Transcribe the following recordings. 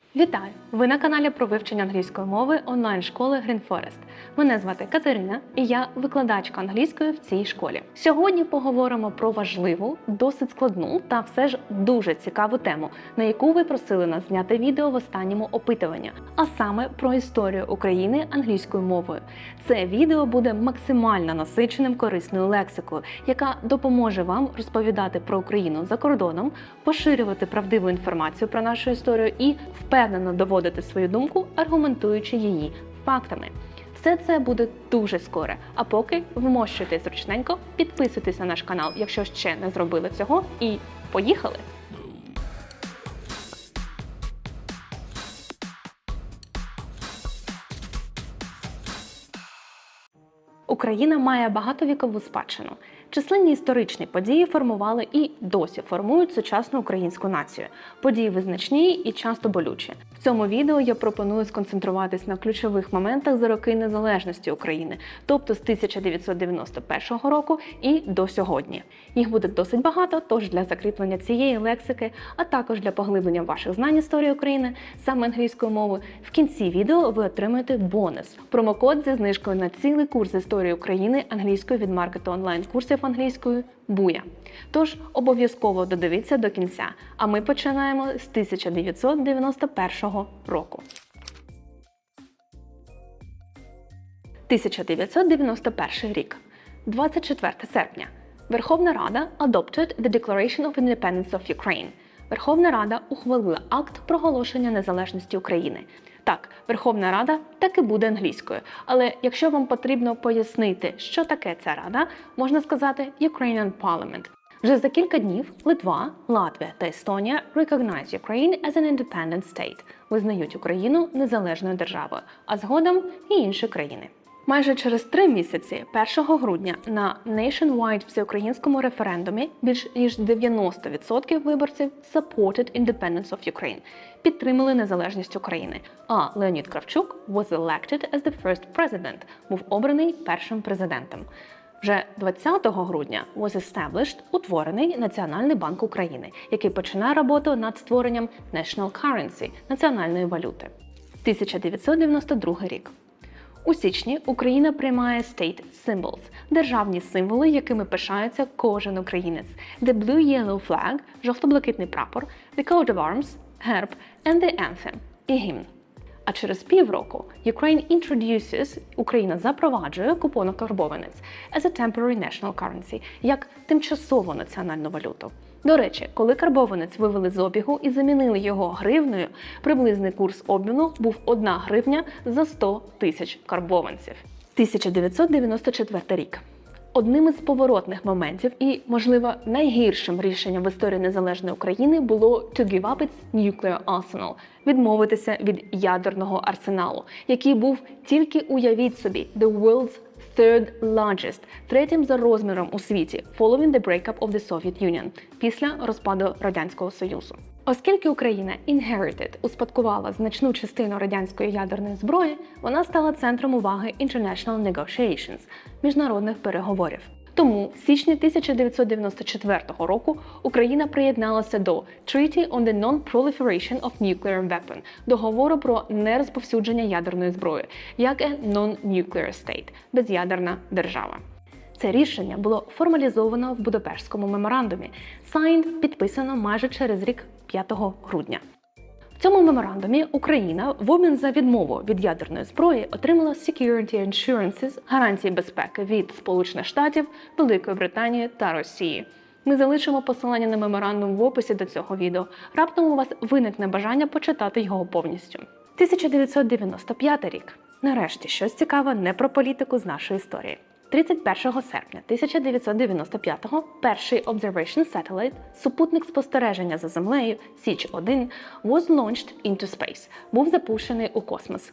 Вітаю! Ви на каналі про вивчення англійської мови онлайн-школи Green Forest. Мене звати Катерина і я викладачка англійської в цій школі. Сьогодні поговоримо про важливу, досить складну та все ж дуже цікаву тему, на яку ви просили нас зняти відео в останньому опитуванні, а саме про історію України англійською мовою. Це відео буде максимально насиченим корисною лексикою, яка допоможе вам розповідати про Україну за кордоном, поширювати правдиву інформацію про нашу історію і впевнено доводити свою думку, аргументуючи її фактами. Все це буде дуже скоро, а поки вмощуйтесь зручненько, підписуйтесь на наш канал, якщо ще не зробили цього, і поїхали! Україна має багатовікову спадщину. Численні історичні події формували і досі формують сучасну українську націю. Події визначні і часто болючі. В цьому відео я пропоную сконцентруватись на ключових моментах за роки незалежності України, тобто з 1991 року і до сьогодні. Їх буде досить багато, тож для закріплення цієї лексики, а також для поглиблення ваших знань історії України, саме англійською мовою, в кінці відео ви отримаєте бонус – промокод зі знижкою на цілий курс історії України англійською від маркету онлайн-курсів англійською «Буя». Тож обов'язково додивіться до кінця, а ми починаємо з 1991 року. 1991 рік. 24 серпня. Верховна Рада adopted the Declaration of Independence of Ukraine. Верховна Рада ухвалила акт проголошення незалежності України. Так, Верховна Рада так і буде англійською, але якщо вам потрібно пояснити, що таке ця рада, можна сказати Ukrainian Parliament. Вже за кілька днів Литва, Латвія та Естонія recognize Ukraine as an independent state, визнають Україну незалежною державою, а згодом і інші країни. Майже через 3 місяці, 1 грудня, на nationwide всеукраїнському референдумі більш ніж 90% виборців supported independence of Ukraine, підтримали незалежність України, а Леонід Кравчук was elected as the first president, був обраний першим президентом. Вже 20 грудня was established, утворений Національний банк України, який починає роботу над створенням national currency, національної валюти. 1992 рік. У січні Україна приймає State Symbols – державні символи, якими пишається кожен українець. The Blue-Yellow Flag – жовто-блакитний прапор, the Coat of Arms – герб, and the Anthem – і гімн. А через півроку Ukraine introduces – Україна запроваджує купонокарбованець as a temporary national currency – як тимчасову національну валюту. До речі, коли карбованець вивели з обігу і замінили його гривнею, приблизний курс обміну був 1 гривня за 100 тисяч карбованців. 1994 рік. Одним із поворотних моментів і, можливо, найгіршим рішенням в історії незалежної України було to give up its nuclear arsenal – відмовитися від ядерного арсеналу, який був, тільки уявіть собі, the world's third largest, третім за розміром у світі, following the breakup of the Soviet Union, після розпаду Радянського Союзу. Оскільки Україна inherited, успадкувала значну частину радянської ядерної зброї, вона стала центром уваги international negotiations – міжнародних переговорів. Тому в січні 1994 року Україна приєдналася до Treaty on the Non-Proliferation of Nuclear Weapon – договору про нерозповсюдження ядерної зброї, як a non-nuclear state – без'ядерна держава. Це рішення було формалізовано в Будапештському меморандумі, signed, підписано майже через рік 5 грудня. В цьому меморандумі Україна в обмін за відмову від ядерної зброї отримала Security Assurances – гарантії безпеки від Сполучених Штатів, Великої Британії та Росії. Ми залишимо посилання на меморандум в описі до цього відео. Раптом у вас виникне бажання почитати його повністю. 1995 рік. Нарешті щось цікаве не про політику з нашої історії. 31 серпня 1995-го перший Observation Satellite, супутник спостереження за Землею Січ-1, was launched into space, був запущений у космос.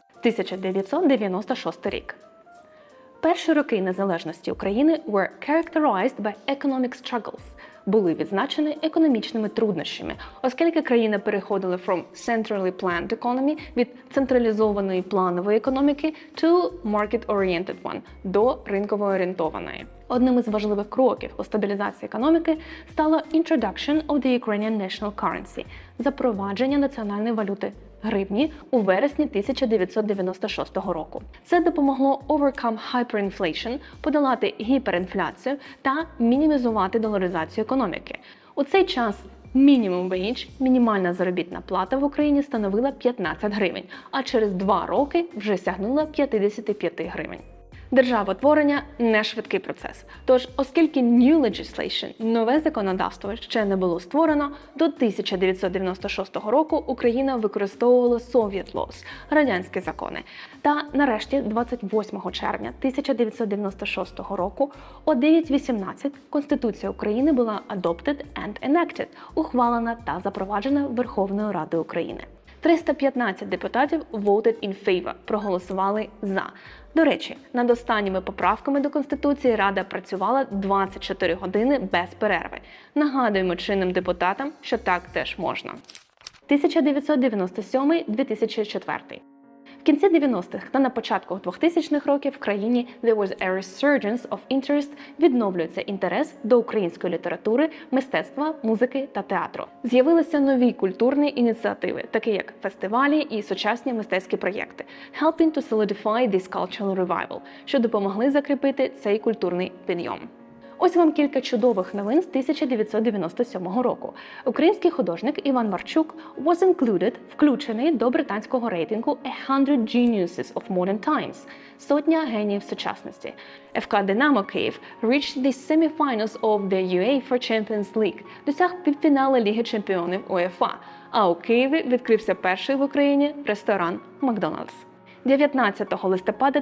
1996 рік. Перші роки незалежності України were characterized by economic struggles, були відзначені економічними труднощами, оскільки країна переходила from centrally planned economy від централізованої планової економіки to market-oriented one – до ринково орієнтованої. Одним із важливих кроків у стабілізації економіки стало introduction of the Ukrainian national currency – запровадження національної валюти гривні у вересні 1996 року. Це допомогло overcome hyperinflation, подолати гіперінфляцію та мінімізувати доларизацію економіки. У цей час Minimum wage, мінімальна заробітна плата в Україні становила 15 гривень, а через 2 роки вже сягнула 55 гривень. Державотворення – не швидкий процес. Тож, оскільки new legislation, нове законодавство ще не було створено, до 1996 року Україна використовувала Soviet laws – радянські закони. Та нарешті 28 червня 1996 року о 9:18 Конституція України була adopted and enacted – ухвалена та запроваджена Верховною Радою України. 315 депутатів voted in favor – проголосували «за». До речі, над останніми поправками до Конституції Рада працювала 24 години без перерви. Нагадуємо чинним депутатам, що так теж можна. 1997-2004. В кінці 90-х та на початку 2000-х років в країні there was a resurgence of interest, відновлюється інтерес до української літератури, мистецтва, музики та театру. З'явилися нові культурні ініціативи, такі як фестивалі і сучасні мистецькі проєкти, helping to solidify this cultural revival, що допомогли закріпити цей культурний підйом. Ось вам кілька чудових новин з 1997 року. Український художник Іван Марчук was included, включений до британського рейтингу 100 Geniuses of Modern Times – сотня геніїв сучасності. ФК «Динамо Київ» reached the semi-finals of the UEFA Champions League, досяг півфіналу Ліги чемпіонів УЄФА, а у Києві відкрився перший в Україні ресторан «Макдональдс». 19 листопада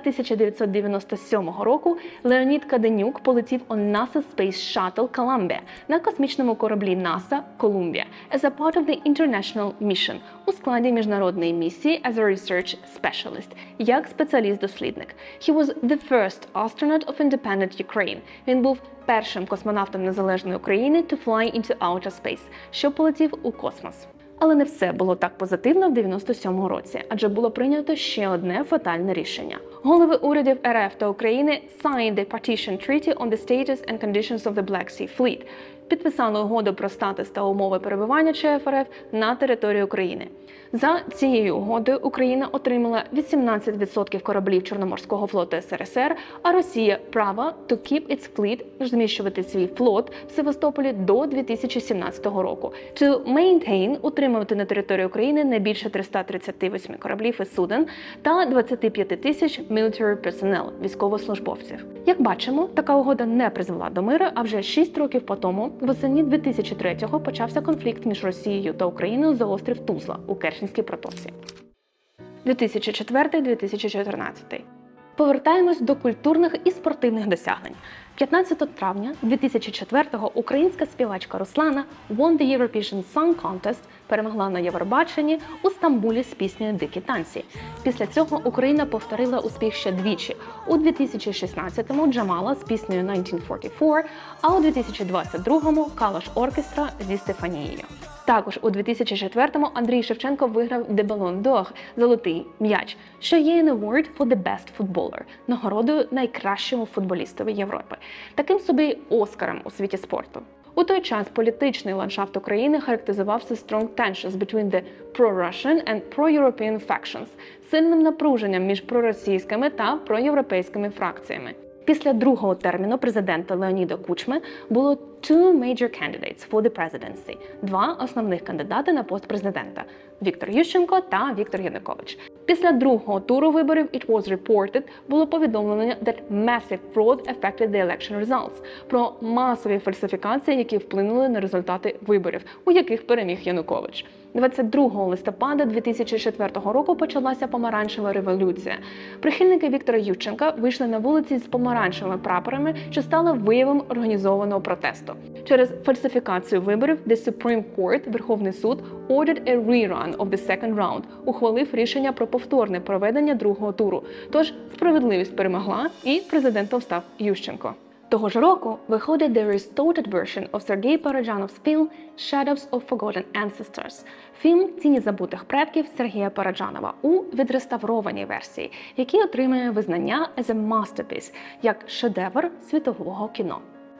1997 року Леонід Каденюк полетів on NASA Space Shuttle Columbia на космічному кораблі NASA Columbia as a part of the International Mission у складі міжнародної місії as a research specialist, як спеціаліст-дослідник. He was the first astronaut of independent Ukraine. Він був першим космонавтом незалежної України to fly into outer space, що полетів у космос. Але не все було так позитивно в 97 році, адже було прийнято ще одне фатальне рішення. Голови урядів РФ та України signed the Partition Treaty on the Status and Conditions of the Black Sea Fleet, підписали угоду про статус та умови перебування ЧФ РФ на території України. За цією угодою Україна отримала 18% кораблів Чорноморського флоту СРСР, а Росія – право to keep its fleet, розміщувати свій флот в Севастополі до 2017 року. To maintain – утримувати на території України не більше 338 кораблів і суден та 25 тисяч military personnel – військовослужбовців. Як бачимо, така угода не призвела до миру, а вже 6 років по тому, восени 2003-го, почався конфлікт між Росією та Україною за острів Тузла у Керченській протоці. 2004-2014. Повертаємось до культурних і спортивних досягнень. 15 травня 2004-го українська співачка Руслана won the Eurovision Song Contest, перемогла на Євробаченні у Стамбулі з піснею «Дикі танці». Після цього Україна повторила успіх ще двічі. У 2016-му Джамала з піснею «1944», а у 2022-му Калаш Оркестра зі Стефанією. Також у 2004-му Андрій Шевченко виграв The Ballon d'Or – «Золотий м'яч», що є an award for the best footballer – нагородою найкращому футболістові Європи. Таким собі Оскаром у світі спорту. У той час політичний ландшафт України характеризувався strong tensions between the pro-Russian and pro-European factions – сильним напруженням між проросійськими та проєвропейськими фракціями. Після другого терміну президента Леоніда Кучми було two major candidates for the presidency – два основних кандидати на пост президента – Віктор Ющенко та Віктор Янукович. Після другого туру виборів it was reported було повідомлено that massive fraud affected the election results – про масові фальсифікації, які вплинули на результати виборів, у яких переміг Янукович. 22 листопада 2004 року почалася помаранчева революція. Прихильники Віктора Ющенка вийшли на вулиці з помаранчевими прапорами, що стало виявом організованого протесту. Через фальсифікацію виборів The Supreme Court, Верховний суд, ordered a rerun of the second round, ухвалив рішення про повторне проведення другого туру. Тож справедливість перемогла і президентом став Ющенко. Того ж року виходить the restored version of Sergei Parajanov's film Shadows of Forgotten Ancestors – фільм «Тіні забутих предків» Сергія Параджанова у відреставрованій версії, який отримує визнання as a masterpiece – як шедевр світового кіно.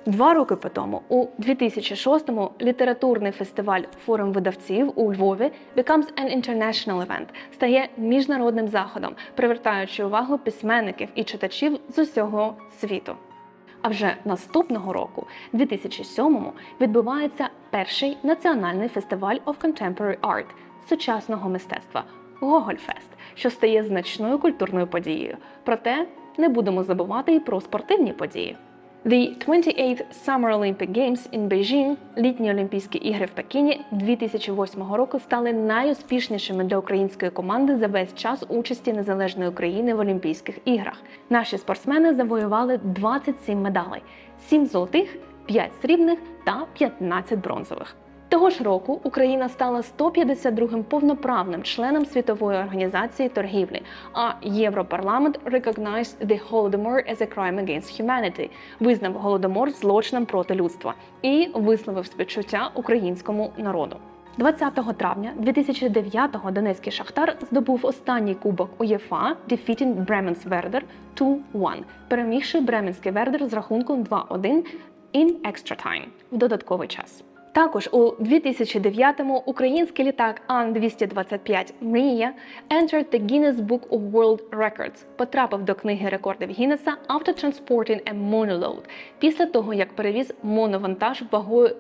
2 роки по тому, у 2006-му, літературний фестиваль «Форум видавців» у Львові «Becomes an International Event» стає міжнародним заходом, привертаючи увагу письменників і читачів з усього світу. А вже наступного року, 2007-му, відбувається перший національний фестиваль of Contemporary Art – сучасного мистецтва – Гогольфест, що стає значною культурною подією. Проте не будемо забувати і про спортивні події. The 28th Summer Olympic Games in Beijing, літні Олімпійські ігри в Пекіні 2008 року стали найуспішнішими для української команди за весь час участі незалежної України в Олімпійських іграх. Наші спортсмени завоювали 27 медалей – 7 золотих, 5 срібних та 15 бронзових. Того ж року Україна стала 152-м повноправним членом Світової організації торгівлі, а Європарламент recognized the Holodomor as a crime against humanity, визнав Голодомор злочином проти людства і висловив співчуття українському народу. 20 травня 2009-го Донецький Шахтар здобув останній кубок УЄФА, defeating Bremen's Werder 2-1, перемігши Бременський Вердер з рахунком 2-1 in extra time – в додатковий час. Також у 2009-му український літак Ан-225 «Мрія» entered the Guinness Book of World Records, потрапив до книги рекордів Гіннеса after transporting a monoload, після того, як перевіз моновантаж вагою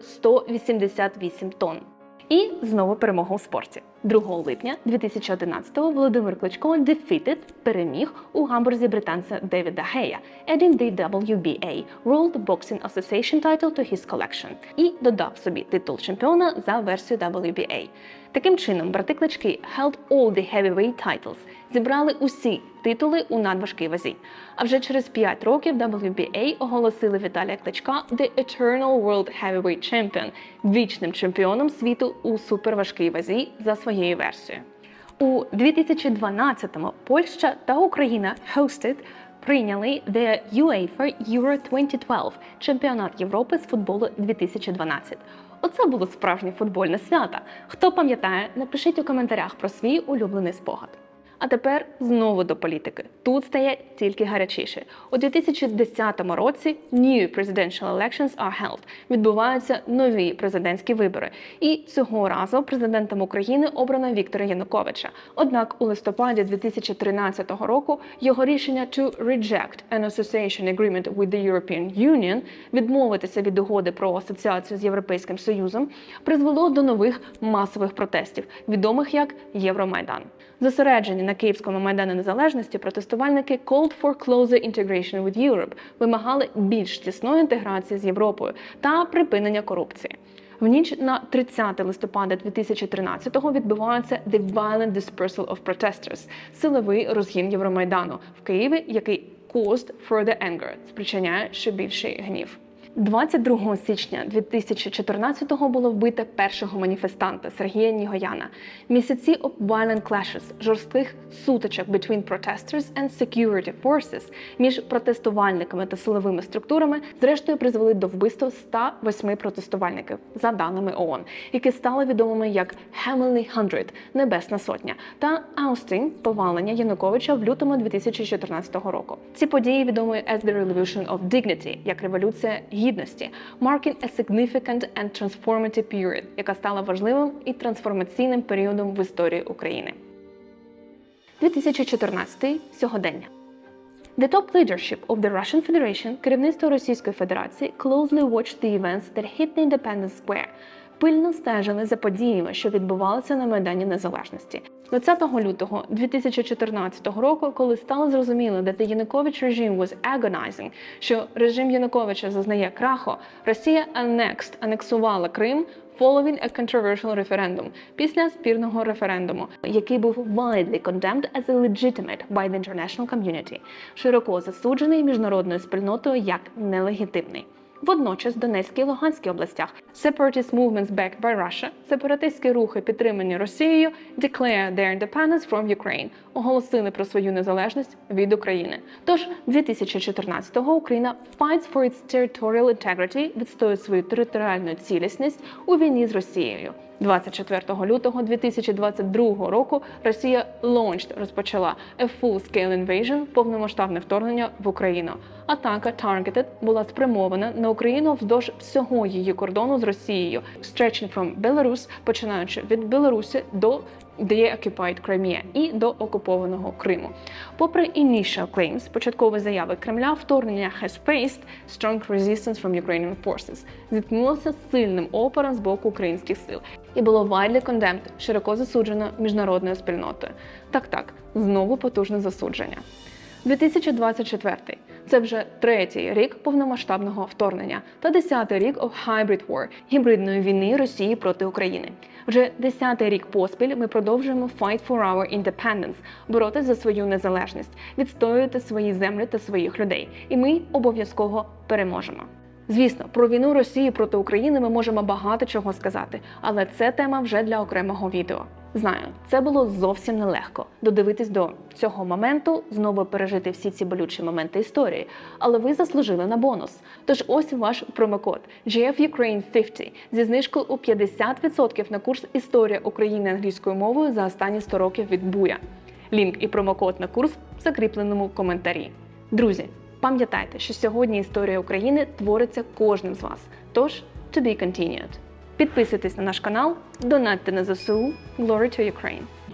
188 тонн. І знову перемога у спорті. 2 липня 2011-го Володимир Кличко defeated, переміг у гамбурзі британця Девіда Гея, adding the WBA – World Boxing Association title to his collection, і додав собі титул чемпіона за версією WBA. Таким чином, брати Клички held all the heavyweight titles, зібрали усі титули у надважкій вазі. А вже через 5 років WBA оголосили Віталія Кличка the Eternal World Heavyweight Champion, вічним чемпіоном світу у суперважкій вазі за своєю версією. У 2012-му Польща та Україна прийняли the UEFA Euro 2012 – чемпіонат Європи з футболу 2012. Оце було справжнє футбольне свято. Хто пам'ятає, напишіть у коментарях про свій улюблений спогад. А тепер знову до політики. Тут стає тільки гарячіше. У 2010 році new presidential elections are held. Відбуваються нові президентські вибори. І цього разу президентом України обрано Віктора Януковича. Однак у листопаді 2013 року його рішення to reject an association agreement with the European Union, відмовитися від угоди про асоціацію з Європейським Союзом, призвело до нових масових протестів, відомих як Євромайдан. Зосереджені на Київському Майдані Незалежності протестувальники called for closer integration with Europe, вимагали більш тісної інтеграції з Європою та припинення корупції. В ніч на 30 листопада 2013-го відбувається the violent dispersal of protesters – силовий розгін Євромайдану в Києві, який caused further anger – спричиняє ще більший гнів. 22 січня 2014-го було вбито першого маніфестанта Сергія Нігояна. Місяці of violent clashes, жорстких сутичок between protesters and security forces між протестувальниками та силовими структурами зрештою призвели до вбивства 108 протестувальників, за даними ООН, які стали відомими як Heavenly Hundred – Небесна Сотня, та Аустин – повалення Януковича в лютому 2014 року. Ці події відомі as the Revolution of Dignity, як революція гідності, marking a significant and transformative period, яка стала важливим і трансформаційним періодом в історії України. 2014 – сьогодення. The top leadership of the Russian Federation, керівництво Російської Федерації, closely watched the events that hit the Independence Square, пильно стежили за подіями, що відбувалися на Майдані Незалежності. 20 лютого 2014 року, коли стало зрозуміло, that the Yanukovych regime was agonizing, що режим Януковича зазнає краху, Росія анексувала Крим following a controversial referendum, після спірного референдуму, який був widely condemned as illegitimate by the international community, широко засуджений міжнародною спільнотою як нелегітимний. Водночас в Донецькій і Луганській областях separatist movements backed by Russia, сепаратистські рухи, підтримані Росією, declared their independence from Ukraine, оголосили про свою незалежність від України. Тож 2014-го Україна fights for its territorial integrity, відстоює свою територіальну цілісність у війні з Росією. 24 лютого 2022 року Росія розпочала a full-scale invasion, повномасштабне вторгнення в Україну. Атака targeted була спрямована на Україну вздовж всього її кордону з Росією, stretching from Belarus, починаючи від Білорусі до de-occupied Crimea і до окупованого Криму. Попри initial claims, початкові заяви Кремля, вторгнення has faced strong resistance from Ukrainian forces, зіткнулося з сильним опором з боку українських сил і було widely condemned, широко засуджено міжнародною спільнотою. Так, знову потужне засудження. 2024 – це вже третій рік повномасштабного вторгнення та 10-й рік of hybrid war – гібридної війни Росії проти України. Вже 10-й рік поспіль ми продовжуємо fight for our independence – боротися за свою незалежність, відстоювати свої землі та своїх людей. І ми обов'язково переможемо. Звісно, про війну Росії проти України ми можемо багато чого сказати, але це тема вже для окремого відео. Знаю, це було зовсім нелегко – додивитись до цього моменту, знову пережити всі ці болючі моменти історії. Але ви заслужили на бонус. Тож ось ваш промокод GFUkraine50 зі знижкою у 50% на курс «Історія України англійською мовою за останні 100 років від Буя». Лінк і промокод на курс в закріпленому коментарі. Друзі, пам'ятайте, що сьогодні історія України твориться кожним з вас. Тож, to be continued. Підписуйтесь на наш канал, донатьте на ЗСУ. Glory to Ukraine!